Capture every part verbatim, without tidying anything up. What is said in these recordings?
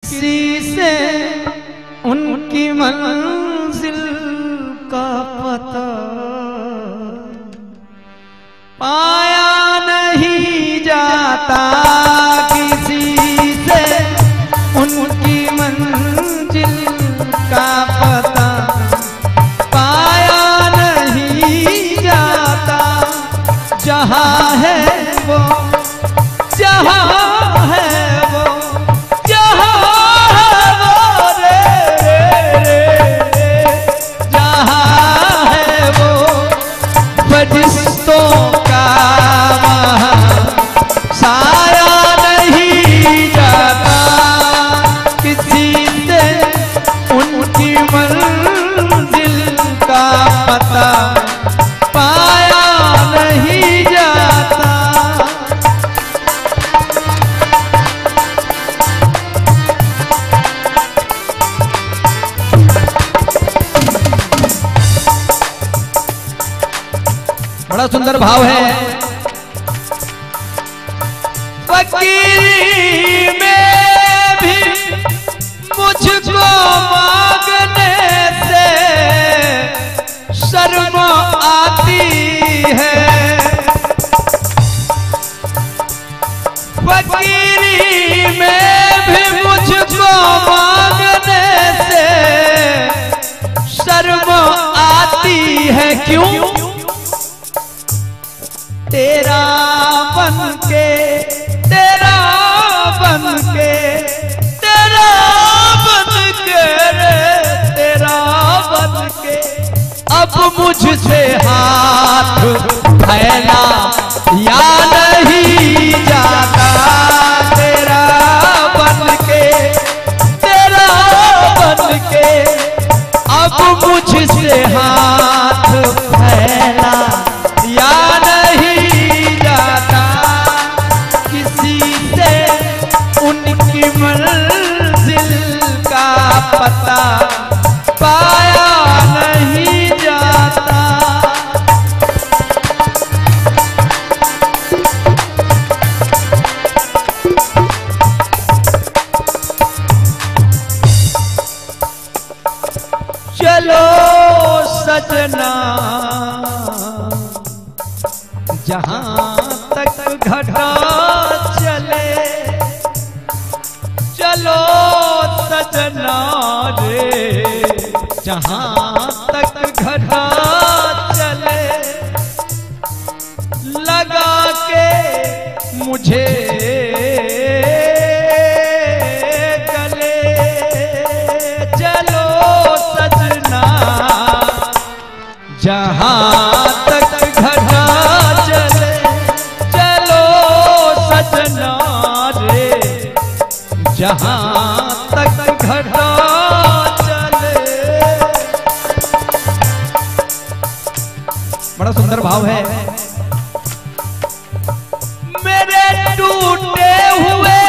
किसी से उनकी मंजिल का पता पाया नहीं जाता, किसी से उनकी मंजिल का पता पाया नहीं जाता। जहाँ है वो, जहाँ है वो, जहाँ है वो रे, रे, रे, जहाँ है वो फरिश्तों का वहाँ साया नहीं जाता। किसी से उनकी मंजिल का पता पाया नहीं जाता। बड़ा सुंदर भाव है। फकीरी में भी मुझको मांगने से शर्म आती है। फकीरी में भी मुझको मांगने से शर्म आती है। क्यों? तेरा बन के, तेरा बन के, तेरा बन के रे, तेरा बन के अब मुझसे हाथ फैला या नहीं जाता। तेरा बन के, तेरा बन के अब मुझसे हाथ फैला या नहीं जाता। किसी से उनकी मंजिल का पता पाया नहीं जाता। चलो सजना जहाँ तक घटा चले, चलो सजना रे जहाँ तक घटा चले। लगा के मुझे गले, चलो सजना जहाँ तक घटा चले, चलो सजना रे जहाँ तक घटा चले। बड़ा सुंदर भाव है। मेरे टूटे हुए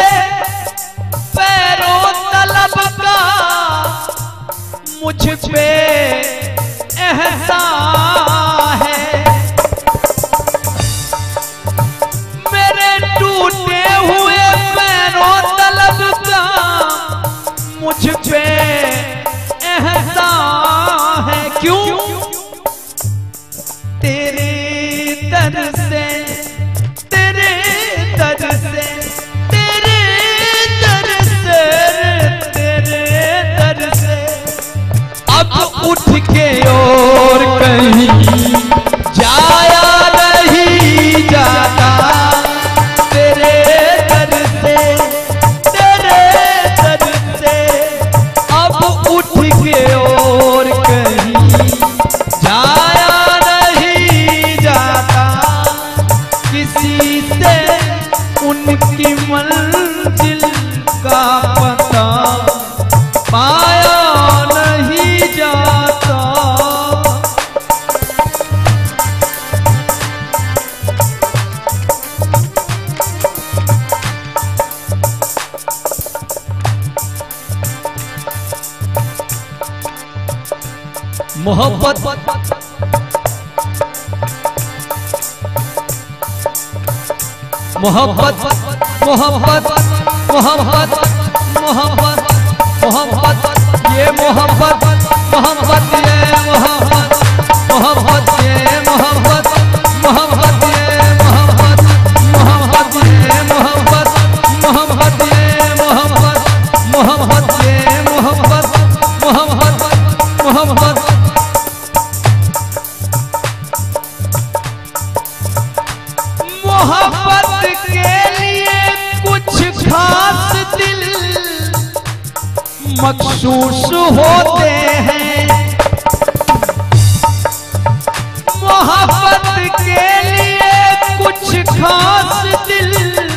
पैरों तलब का मुझ पे एहसान है। मेरे टूटे हुए पैरों तलब का मुझ पे एहसान है। क्यों? तेरे दर से, तेरे दर से, तेरे दर से, तेरे दर से अब उठ के और कहीं जाया नहीं जाता। तेरे दर से, तेरे दर से अब उठ के और कहीं जाया नहीं जाता। किसी से उनकी मंजिल का पता पाया नहीं जाता। मोहब्बत मोहब्बत मोहब्बत मोहब्बत मोहब्बत मोहब्बत मोहब्बत ये मोहब्बत मोहब्बत ये मोहब्बत मोहब्बत ये मोहब्बत मोहब्बत ये मोहब्बत मोहब्बत ये मोहब्बत मोहब्बत ये मोहब्बत मोहब्बत मोहब्बत मोहब्बत के लिए कुछ खास दिल मखसूस होते हैं। मोहब्बत के लिए कुछ खास दिल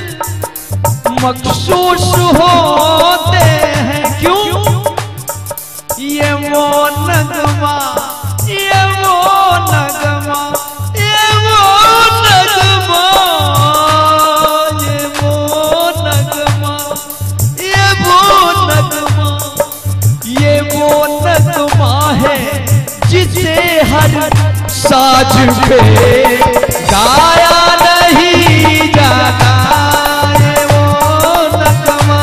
मखसूस होते हैं। क्यों? ये वो नगमा ये वो नगमा ये वो नगमा ये वो नगमा ये वो नगमा ये वो नगमा है जिसे हर साज पे गाया नहीं जाता। ये वो नगमा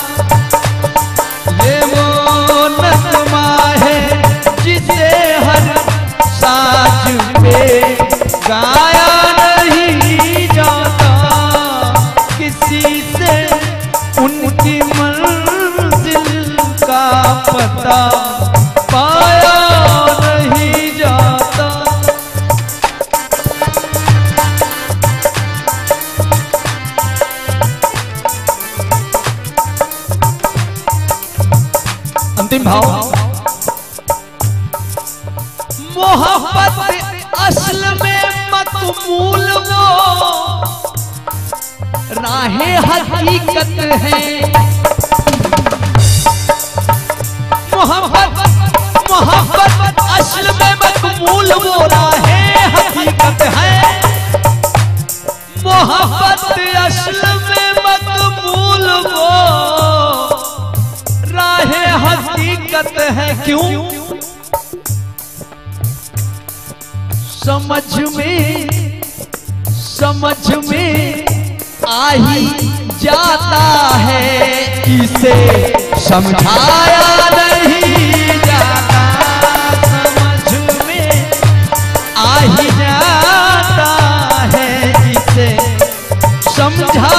ये वो नगमा है जिसे हर साज पे गाया नहीं जाता। किसी से उनकी मंजिल का पता पाया नहीं जाता। अंतिम भाव। मोहब्बत असल में मकबूल वो राहे हकीकत है। मोहब्बत मोहब्बत असल में मकबूल वो राहे हकीकत है। मोहब्बत असल में मकबूल वो राहे हकीकत है। क्यों? समझ में समझ में आ ही जाता है, इसे समझाया नहीं जाता। समझ में आ ही जाता है, इसे समझा